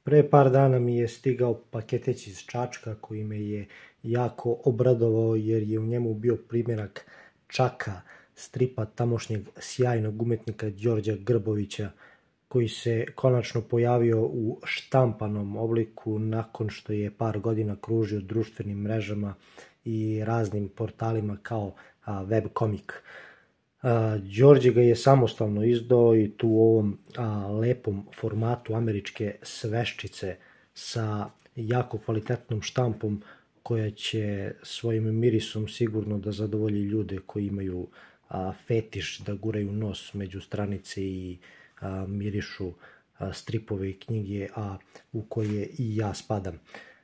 Pre par dana mi je stigao paketić iz Čačka koji me je jako obradovao jer je u njemu bio primjerak Čaka, stripa tamošnjeg sjajnog umetnika Đorđa Grbovića, koji se konačno pojavio u štampanom obliku nakon što je par godina kružio društvenim mrežama i raznim portalima kao web komik. Đorđe ga je samostalno izdao i tu u ovom lepom formatu američke sveščice sa jako kvalitetnom štampom koja će svojim mirisom sigurno da zadovolji ljude koji imaju fetiš da guraju nos među stranice i mirišu stripove i knjige, a u koje i ja spadam.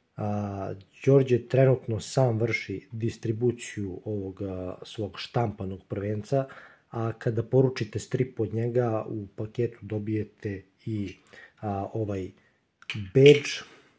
Đorđe trenutno sam vrši distribuciju ovog svog štampanog prvenca, a kada poručite strip od njega u paketu dobijete i ovaj badge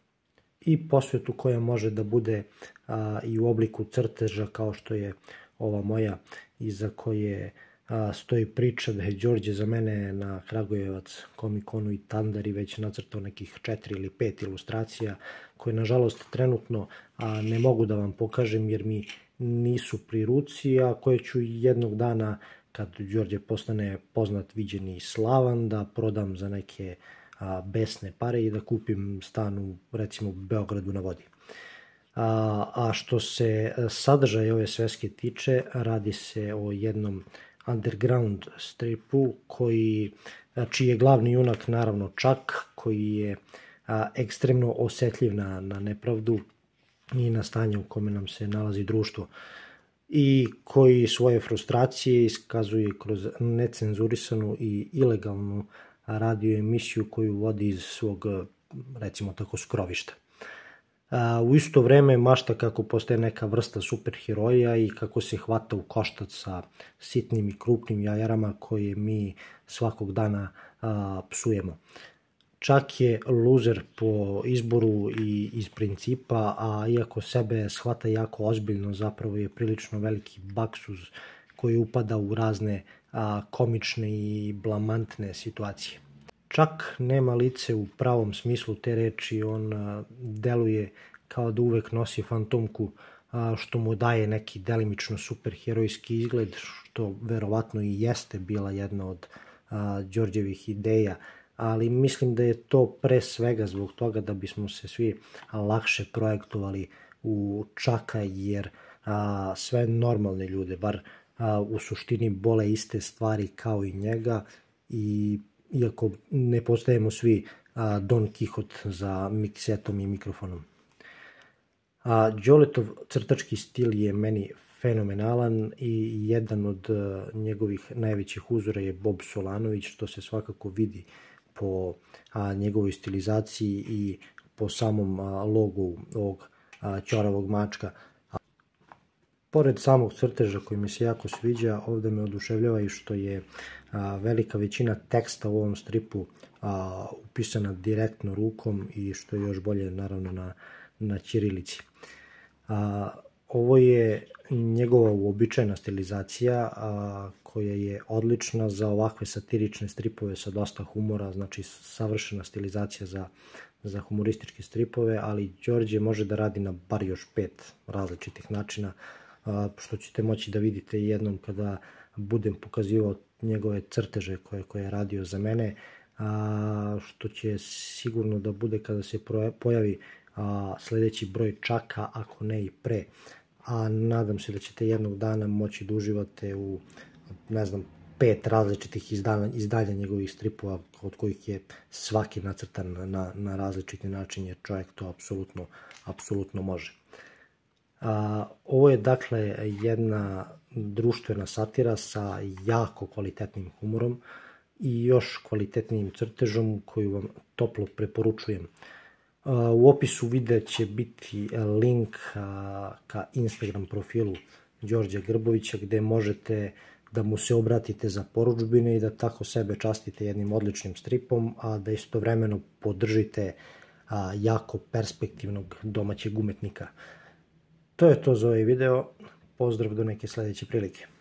i posvetu koja može da bude i u obliku crteža kao što je ova moja iza koje stoji priča da je Đorđe za mene na Kragujevac Komikonu i Tandari već nacrtao nekih 4 ili 5 ilustracija koje nažalost trenutno ne mogu da vam pokažem jer mi nisu pri ruci, a koje ću jednog dana kad Đorđe postane poznat, viđen i slavan da prodam za neke besne pare i da kupim stan u recimo Beogradu na vodi. A što se sadržaja ove sveske tiče, radi se o jednom underground stripu čiji je glavni junak naravno Čak, koji je ekstremno osetljiv na nepravdu i na stanje u kome nam se nalazi društvo i koji svoje frustracije iskazuje kroz necenzurisanu i ilegalnu radio emisiju koju vodi iz svog, recimo tako, skrovišta. U isto vreme mašta kako postaje neka vrsta superheroja i kako se hvata u koštac sa sitnim i krupnim jajarama koje mi svakog dana psujemo. Čak je luzer po izboru i iz principa, a iako sebe shvata jako ozbiljno, zapravo je prilično veliki baksuz koji upada u razne komične i blamantne situacije. Čak nema lice u pravom smislu te reči, on deluje kao da uvek nosi fantomku, što mu daje neki delimično superherojski izgled, što verovatno i jeste bila jedna od Đorđevih ideja, ali mislim da je to pre svega zbog toga da bismo se svi lakše projektovali u Čaka, jer sve normalne ljude, bar u suštini, bole iste stvari kao i njega, i iako ne postajemo svi Don Kihot za miksetom i mikrofonom. Đoletov crtački stil je meni fenomenalan i jedan od njegovih najvećih uzora je Bob Solanović, što se svakako vidi po njegovoj stilizaciji i po samom logu ovog ćoravog mačka. Pored samog crteža koji mi se jako sviđa, ovde me oduševljava i što je velika većina teksta u ovom stripu upisana direktno rukom i što je još bolje naravno na ćirilici. Ovo je njegova uobičajena stilizacija koja je odlična za ovakve satirične stripove sa dosta humora, znači savršena stilizacija za humorističke stripove, ali Đorđe može da radi na bar još 5 različitih načina, što ćete moći da vidite jednom kada budem pokazivao njegove crteže koje je radio za mene, što će sigurno da bude kada se pojavi sledeći broj Čaka, ako ne i pre, a nadam se da ćete jednog dana moći da uživate u, ne znam, 5 različitih izdanja njegovih stripova, od kojih je svaki nacrtan na različiti način, jer čovjek to apsolutno može. Ovo je dakle jedna društvena satira sa jako kvalitetnim humorom i još kvalitetnijim crtežom koju vam toplo preporučujem. U opisu videa će biti link ka Instagram profilu Đorđa Grbovića gde možete da mu se obratite za porudžbine i da tako sebe častite jednim odličnim stripom, a da istovremeno podržite jako perspektivnog domaćeg umetnika. To je to za ovaj video. Pozdrav do neke sledeće prilike.